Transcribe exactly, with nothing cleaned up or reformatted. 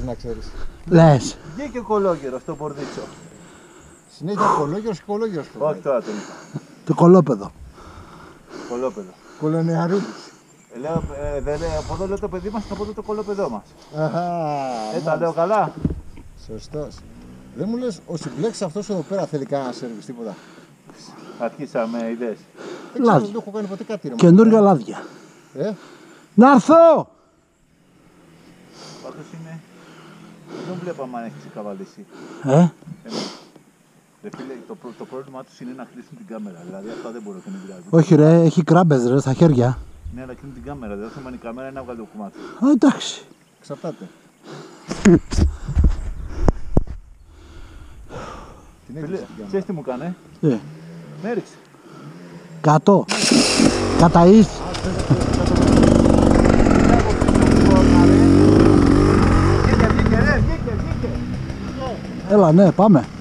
να ξέρεις. Λες. Βγήκε κολόγερο στο μπορδίτσο. Συνέχεια κολόγερος και κολόγερος. Όχι τώρα τον είπα. Το κολόπεδο. Κολόπεδο. Κολονιαρούλης. Ε, Λέω, ε, δεν λέει, από εδώ λέω το παιδί μας και από εδώ το κολόπεδό μας. Αχα. Ε, τα λέω καλά. Σωστός. Δεν μου λες, ο συμπλέξης αυτός εδώ πέρα θέλει κανένα σέρβις, τίποτα. Αρχίσαμε ιδέες. Δεν ξέρω, Λάδι. δεν το έχω κάνει ποτέ κάτι. ρε, Καινούργια λάδια. Ε, Να έρθω! Πάντως είναι... Δεν βλέπαμε αν έχει ξεκαβαλήσει. Ε, Ε, Ρε φίλε, το, προ- το πρόβλημά τους είναι να κλείσουν την κάμερα. Δηλαδή αυτά δεν μπορώ και να πειράζει. όχι ρε, έχει κράμπες ρε στα χέρια. Ναι, αλλά κλείνουν την κάμερα. Δεν θέμα είναι η κάμερα είναι να βγάλει το κομμάτι. Α, εντάξει. εξαρτάται. Την Φίλε, έκλεισα την κάμερα. ξέρεις τι μου κάνε. Ε, Με έριξε. κάτω. Καταείς. Βγήκε, βγήκε, ρε, βγήκε, βγήκε. Έλα ναι, πάμε.